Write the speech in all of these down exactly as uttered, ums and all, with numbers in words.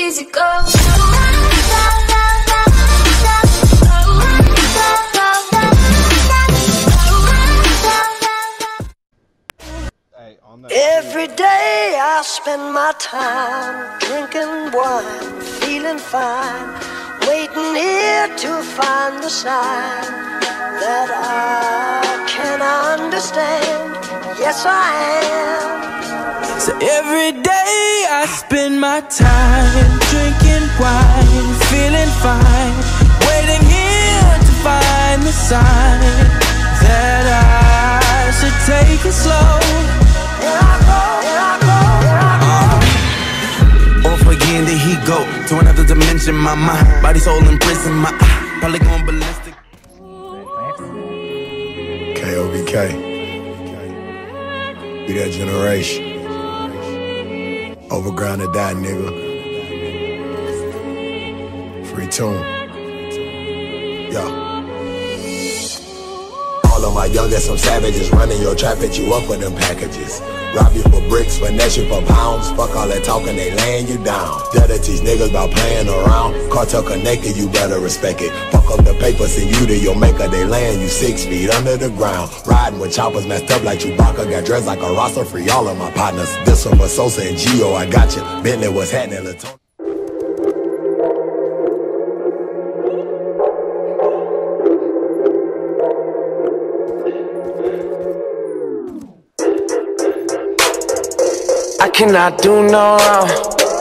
easy go. Every day I spend my time drinking wine, feeling fine, waiting here to find the sign that I can understand. Yes, I am. So every day I spend my time drinking wine, feeling fine, waiting here to find the sign that I should take it slow. Off again, did he go to another dimension? My mind, body, soul in prison. My eye, probably going ballistic. K O B K. Be that generation. Overground to die, nigga. Free tune. Yo. All of my youngest, some savages running your trap, at you up for them packages. Rob you for bricks, finesse you for pounds. Fuck all that talking, they laying you down. Gotta teach niggas about playing around. Cartel connected, you better respect it. Fuck up the papers and you to your maker. They laying you six feet under the ground. Riding with choppers messed up like Chewbacca. Got dressed like a roster, free all of my partners. This one for Sosa and Gio, I got you. Bentley, what's happening, Latone? I cannot do no wrong.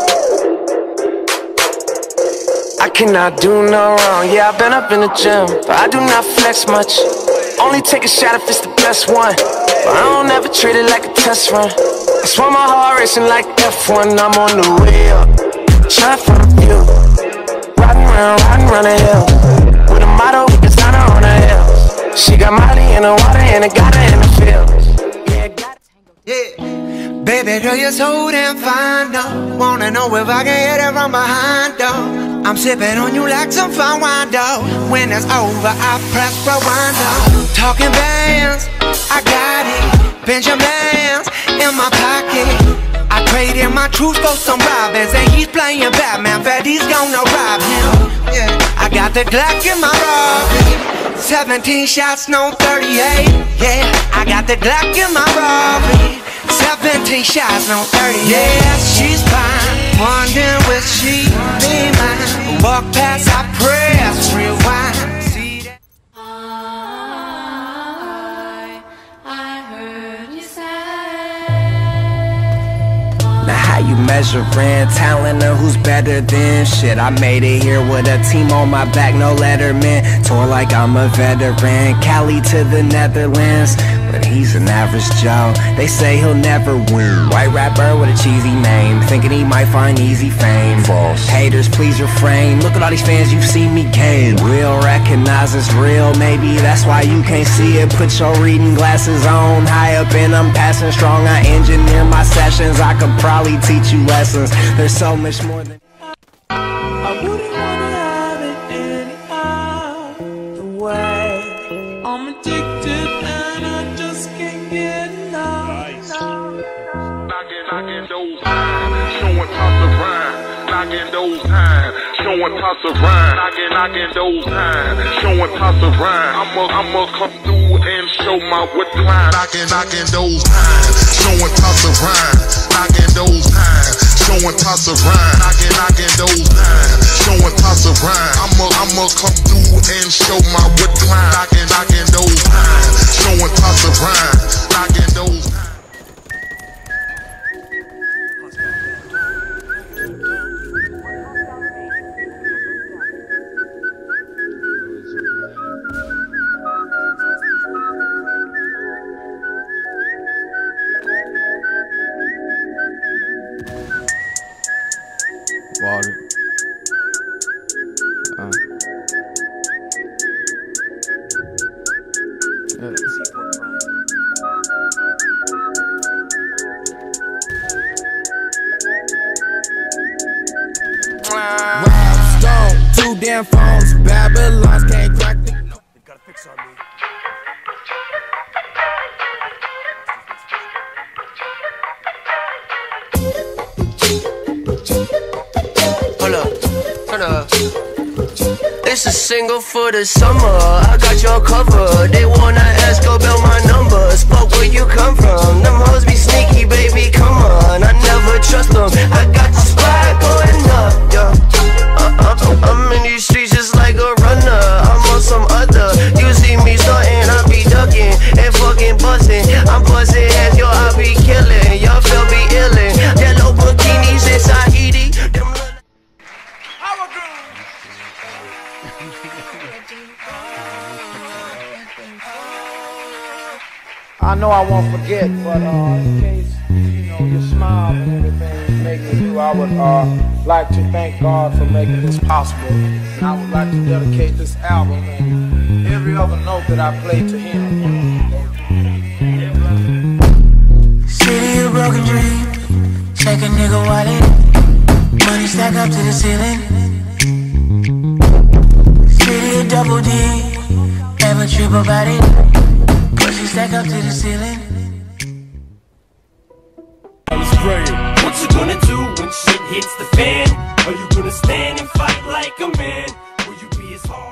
I cannot do no wrong. Yeah, I've been up in the gym, but I do not flex much. Only take a shot if it's the best one, but I don't ever treat it like a test run. I swear my heart racing like F one. I'm on the way up, trying for the view. Riding around, riding around the hill with a motto, with designer on her heels. She got Molly in the water and I got her in the fields. Yeah, got it. Yeah. Baby girl, you're so damn fine, though. Wanna know if I can hit it from behind, though. I'm sipping on you like some fine wine, though. When it's over, I press rewind, though. Talking bands, I got it. Benjamins in my pocket. I traded my truth for some robbers, and he's playing Batman, but he's gonna rob him. Yeah, I got the Glock in my robbery. seventeen shots, no thirty-eight. Yeah, I got the Glock in my robbery. seventeen shots, no thirty. Yeah, she's fine. Wondering will she be mine? Walk past, I press rewind. See that? I, I heard you say. Now how you measuring talent or who's better than shit? I made it here with a team on my back, no letterman. Tour like I'm a veteran, Cali to the Netherlands. But he's an average Joe, they say he'll never win. White rapper with a cheesy name, thinking he might find easy fame. False. Haters, please refrain, look at all these fans you've seen me gain. Real recognize it's real, maybe that's why you can't see it. Put your reading glasses on, high up and I'm passing strong. I engineer my sessions, I could probably teach you lessons. There's so much more than I wouldn't wanna have it any other way. I'm addicted and I just can't get enough. Nice. Knocking, knocking those times, showing tops of rhyme. Knocking those times, showing tops of rhyme. Knocking, knocking those times, showing tops of rhyme. I'ma, I'ma come through and show my what climb. Knocking, knocking those times, showing tops of rhyme. Knocking those times, showing tops of rhyme. Knocking, knocking those times, showing tops of rhyme. I'ma, I'ma come through and show my what climb. Knocking, knocking those times, showing tops of rhyme. Knocking those times. Water. Uh. Yeah. Rob Stone, two damn phones, Babylons can't crack the. They gotta fix on me. Hold up, turn up. It's a single for the summer. I got your cover. They wanna ask about my numbers. Fuck where you come from. Them hoes be sneaky, baby. Come on, I never trust them. I got the spot going up, yeah. Uh, uh, I'm in these streets just like a runner. I'm on some other. You see me starting, I be ducking and fucking buzzing. I'm buzzing heads, yo, I be killing. Y'all feel be illin'. Yellow bikinis in Tahiti. Them I know I won't forget, but uh, in case, you know, your smile and everything make me do, I would uh, like to thank God for making this possible. And I would like to dedicate this album and every other note that I play to him. City of broken dreams, check a nigga wallet, money stack up to the ceiling. City of double D, never trip about it. Pussy stack up to the ceiling. What you gonna do when shit hits the fan? Are you gonna stand and fight like a man? Will you be as hard?